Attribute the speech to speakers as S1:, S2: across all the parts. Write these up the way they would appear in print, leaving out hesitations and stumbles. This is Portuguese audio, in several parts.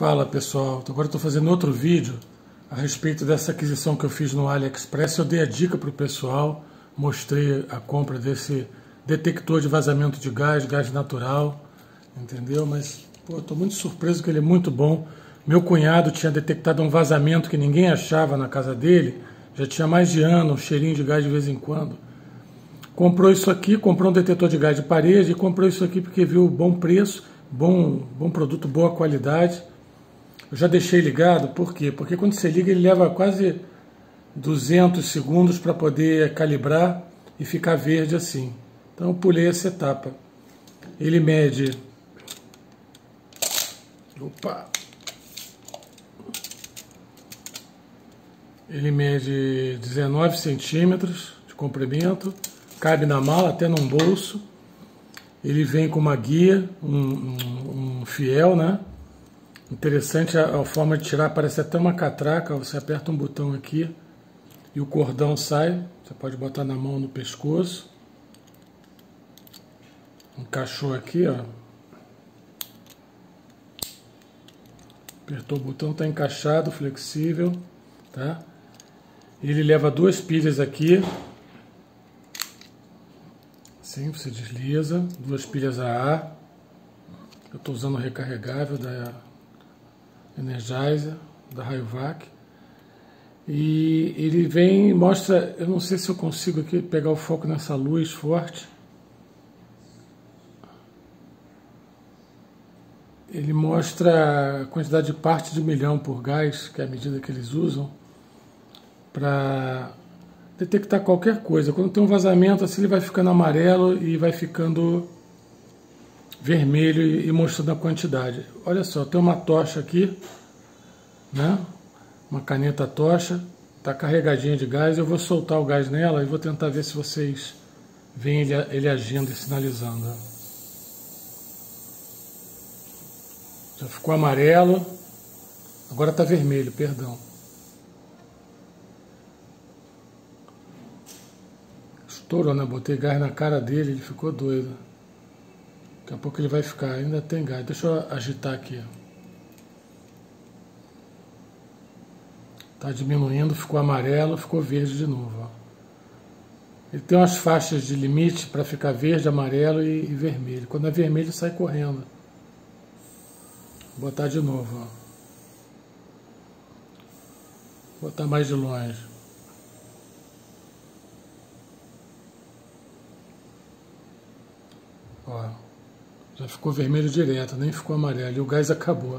S1: Fala pessoal, agora estou fazendo outro vídeo a respeito dessa aquisição que eu fiz no AliExpress. Eu dei a dica para o pessoal, mostrei a compra desse detector de vazamento de gás, gás natural, entendeu? Mas estou muito surpreso que ele é muito bom. Meu cunhado tinha detectado um vazamento que ninguém achava na casa dele, já tinha mais de ano, um cheirinho de gás de vez em quando. Comprou isso aqui, comprou um detetor de gás de parede e comprou isso aqui porque viu bom preço, bom produto, boa qualidade. Eu já deixei ligado, por quê? Porque quando você liga ele leva quase 200 segundos para poder calibrar e ficar verde assim. Então eu pulei essa etapa. Ele mede... Opa! Ele mede 19 centímetros de comprimento, cabe na mala, até num bolso. Ele vem com uma guia, um fiel, né? Interessante a forma de tirar, parece até uma catraca. Você aperta um botão aqui e o cordão sai. Você pode botar na mão, no pescoço. Encaixou aqui, ó. Apertou o botão, está encaixado, flexível, tá? Ele leva duas pilhas aqui. Assim, você desliza. Duas pilhas AA. Eu estou usando o recarregável da Energizer, da Rayovac. E ele vem e mostra, eu não sei se eu consigo aqui pegar o foco nessa luz forte. Ele mostra a quantidade de partes de milhão por gás, que é a medida que eles usam, para detectar qualquer coisa. Quando tem um vazamento assim, ele vai ficando amarelo e vai ficando vermelho e mostrando a quantidade. Olha só, tem uma tocha aqui, né? Uma caneta tocha, está carregadinha de gás. Eu vou soltar o gás nela e vou tentar ver se vocês veem ele agindo e sinalizando. Já ficou amarelo, agora está vermelho, perdão. Estourou, né? Botei gás na cara dele, ele ficou doido. Daqui a pouco ele vai ficar, ainda tem gás. Deixa eu agitar aqui. Está diminuindo, ficou amarelo, ficou verde de novo. Ó. Ele tem umas faixas de limite para ficar verde, amarelo e vermelho. Quando é vermelho, sai correndo. Vou botar de novo. Ó. Vou botar mais de longe. Ó. Já ficou vermelho direto, nem ficou amarelo. E o gás acabou.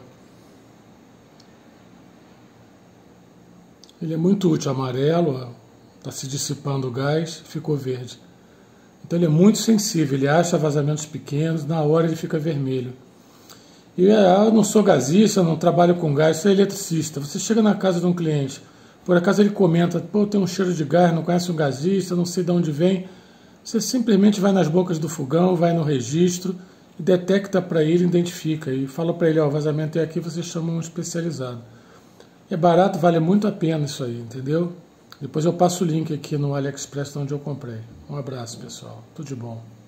S1: Ele é muito útil, amarelo, está se dissipando o gás, ficou verde. Então ele é muito sensível, ele acha vazamentos pequenos, na hora ele fica vermelho. E eu não sou gasista, não trabalho com gás, sou eletricista. Você chega na casa de um cliente, por acaso ele comenta, pô, tem um cheiro de gás, não conhece um gasista, não sei de onde vem. Você simplesmente vai nas bocas do fogão, vai no registro, e detecta para ele, identifica, e fala para ele, ó, o vazamento é aqui, você chama um especializado. É barato, vale muito a pena isso aí, entendeu? Depois eu passo o link aqui no AliExpress onde eu comprei. Um abraço, pessoal. Tudo de bom.